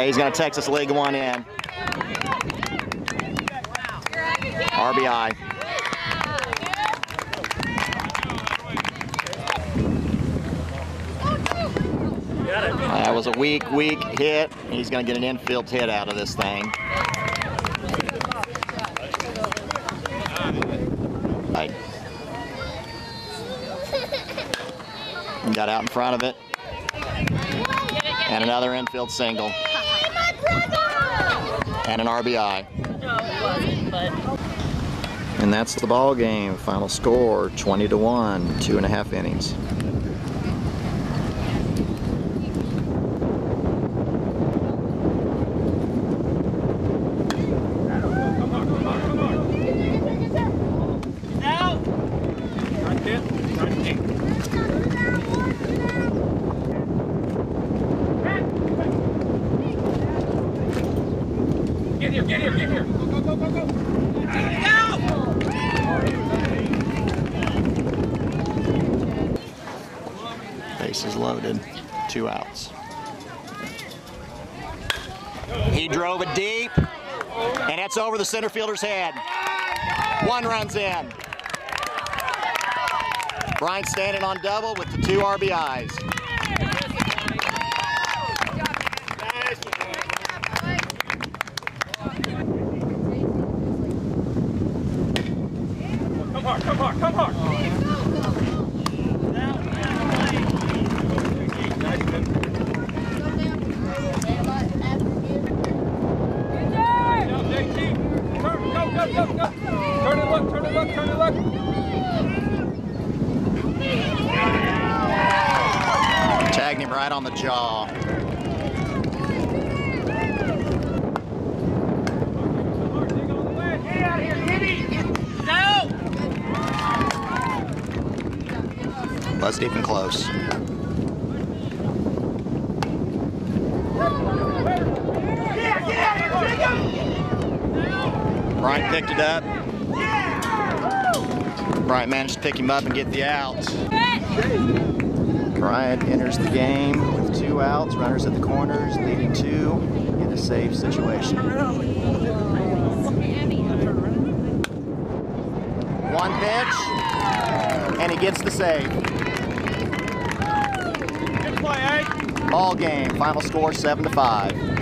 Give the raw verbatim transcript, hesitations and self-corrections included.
Okay, he's going to Texas League one in. R B I. That was a weak, weak hit. He's going to get an infield hit out of this thing. Right. Got out in front of it. And another infield single. And an R B I. And that's the ball game. Final score twenty to one, two and a half innings. Get here, get here, get here. Go, go, go, go, go. Go! Bases loaded, two outs. He drove it deep, and it's over the center fielder's head. One runs in. Bryant standing on double with the two R B Is. Come hard, come hard, come hard. Go, go, go, go. Turn and look, turn and look, turn and look. Tagged him right on the jaw. Buzz deep and close. Bryant picked it up. Bryant managed to pick him up and get the out. Bryant enters the game with two outs, runners at the corners, leading two in a save situation. One pitch, and he gets the save. Good play, eh? Ball game, final score seven to five.